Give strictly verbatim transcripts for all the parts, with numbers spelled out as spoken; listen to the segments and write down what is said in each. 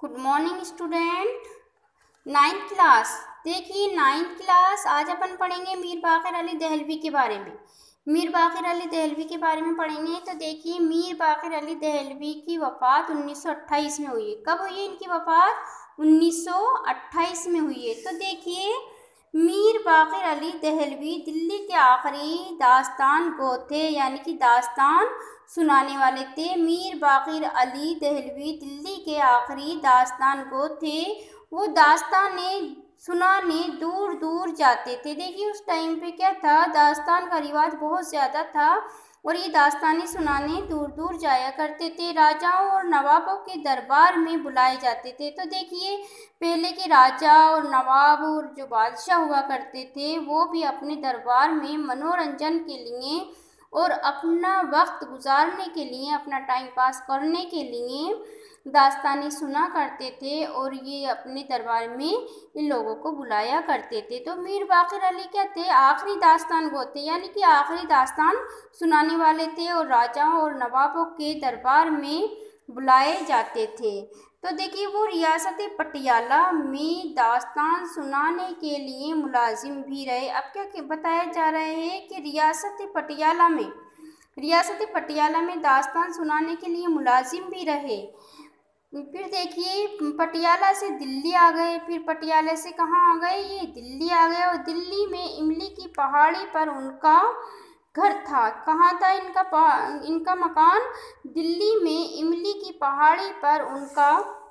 Good morning student. Ninth class, देखिए ninth class आज अपन पढ़ेंगे मीर बाक़िर अली दहलवी के बारे में। मीर बाक़िर अली दहलवी के बारे में पढ़ेंगे। तो देखिए मीर बाक़िर अली दहलवी की वफ़ात उन्नीस सौ अट्ठाईस में हुई है। कब हुई है इनकी वफ़ात? उन्नीस सौ अट्ठाईस में हुई है। तो देखिए मीर बाक़िर अली दहलवी दिल्ली के आखिरी दास्तान गो थे, यानी कि दास्तान सुनाने वाले थे। मीर बाक़िर अली दहलवी दिल्ली के आखिरी दास्तान गो थे। वो दास्ताने सुनाने दूर दूर जाते थे। देखिए उस टाइम पे क्या था, दास्तान का रिवाज बहुत ज़्यादा था और ये दास्तानें सुनाने दूर दूर जाया करते थे। राजाओं और नवाबों के दरबार में बुलाए जाते थे। तो देखिए पहले के राजा और नवाब और जो बादशाह हुआ करते थे वो भी अपने दरबार में मनोरंजन के लिए और अपना वक्त गुजारने के लिए, अपना टाइम पास करने के लिए दास्तानें सुना करते थे और ये अपने दरबार में इन लोगों को बुलाया करते थे। तो मीर बाक़िर अली क्या थे? आखिरी दास्तान गो थे, यानी कि आखिरी दास्तान सुनाने वाले थे और राजाओं और नवाबों के दरबार में बुलाए जाते थे। तो देखिए वो रियासत पटियाला में दास्तान सुनाने के लिए मुलाजिम भी रहे। अब क्या बताया जा रहा है कि रियासत पटियाला में रियासत पटियाला में दास्तान सुनाने के लिए मुलाजिम भी रहे। फिर देखिए पटियाला से दिल्ली आ गए, फिर पटियाला से कहाँ आ गए? ये दिल्ली आ गए और दिल्ली में इमली की पहाड़ी पर उनका घर था। कहाँ था इनका इनका मकान? दिल्ली में इमली की पहाड़ी पर उनका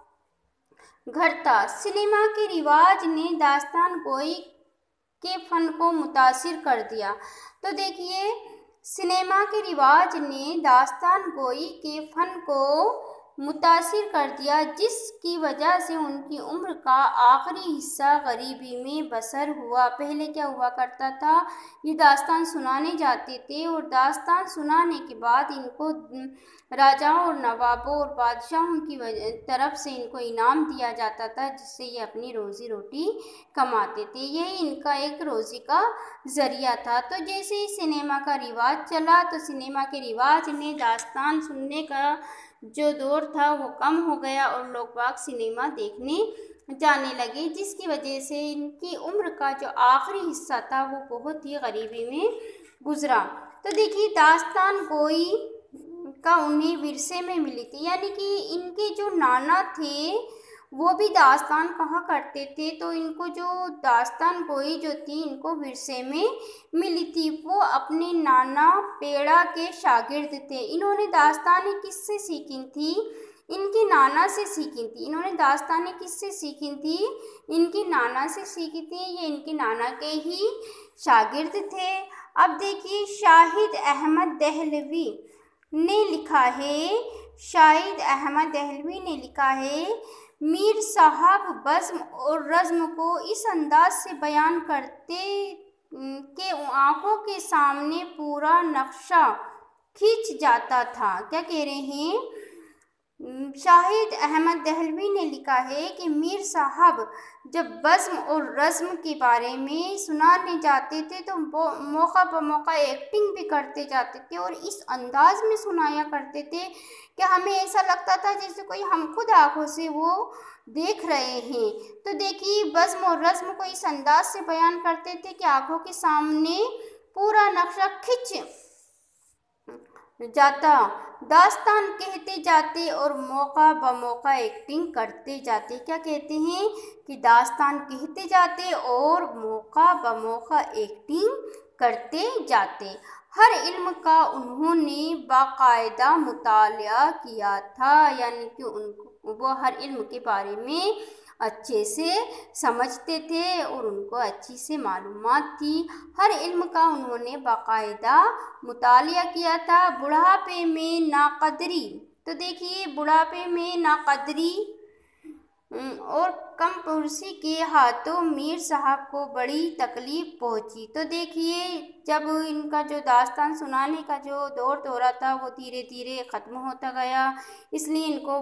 घर था। सिनेमा के रिवाज ने दास्तान गोई के फन को मुतासिर कर दिया। तो देखिए सिनेमा के रिवाज ने दास्तान गोई के फन को मुतासिर कर दिया, जिसकी वजह से उनकी उम्र का आखिरी हिस्सा गरीबी में बसर हुआ। पहले क्या हुआ करता था, ये दास्तान सुनाने जाते थे और दास्तान सुनाने के बाद इनको राजाओं और नवाबों और बादशाहों की तरफ से इनको इनाम दिया जाता था, जिससे ये अपनी रोज़ी रोटी कमाते थे। यही इनका एक रोज़ी का ज़रिया था। तो जैसे ही सिनेमा का रिवाज चला तो सिनेमा के रिवाज ने दास्तान सुनने का जो दौर था वो कम हो गया और लोग बाग सिनेमा देखने जाने लगे, जिसकी वजह से इनकी उम्र का जो आखिरी हिस्सा था वो बहुत ही गरीबी में गुजरा। तो देखिए दास्तान गोई का उन्हें विरसे में मिली थी, यानी कि इनके जो नाना थे वो भी दास्तान कहा करते थे। तो इनको जो दास्तान गोई जो थी इनको विरसे में मिली थी। वो अपने नाना पेड़ा के शागिर्द थे। इन्होंने दास्तानें किससे सीखी थी? इनके नाना से सीखी थी। इन्होंने दास्तानें किससे सीखी थी? इनके नाना से सीखी थी। ये इनके नाना के ही शागिर्द थे। अब देखिए शाहिद अहमद दहलवी ने लिखा है शाहिद अहमद दहलवी ने लिखा है मीर साहब बज़्म और रज़्म को इस अंदाज से बयान करते कि आँखों के सामने पूरा नक्शा खिंच जाता था। क्या कह रहे हैं? शाहिद अहमद दहलवी ने लिखा है कि मीर साहब जब बज़्म और रज़्म के बारे में सुनाने जाते थे तो मौका ब मौका एक्टिंग भी करते जाते थे और इस अंदाज में सुनाया करते थे कि हमें ऐसा लगता था जैसे कोई हम खुद आँखों से वो देख रहे हैं। तो देखिए बज़्म और रज़्म को इस अंदाज से बयान करते थे कि आँखों के सामने पूरा नक्शा खिंच जाता। दास्तान कहते जाते और मौका ब मौका एक्टिंग करते जाते। क्या कहते हैं कि दास्तान कहते जाते और मौका ब मौका एक्टिंग करते जाते। हर इल्म का उन्होंने बाकायदा मुतालिया किया था, यानी कि उनको वो हर इल्म के बारे में अच्छे से समझते थे और उनको अच्छी से मालूमात थी। हर इल्म का उन्होंने बाकायदा मुतालिया किया था। बुढ़ापे में नाकदरी, तो देखिए बुढ़ापे में नाकदरी और कम पुरसी के हाथों मीर साहब को बड़ी तकलीफ़ पहुंची। तो देखिए जब इनका जो दास्तान सुनाने का जो दौर दौरा था वो धीरे धीरे ख़त्म होता गया, इसलिए इनको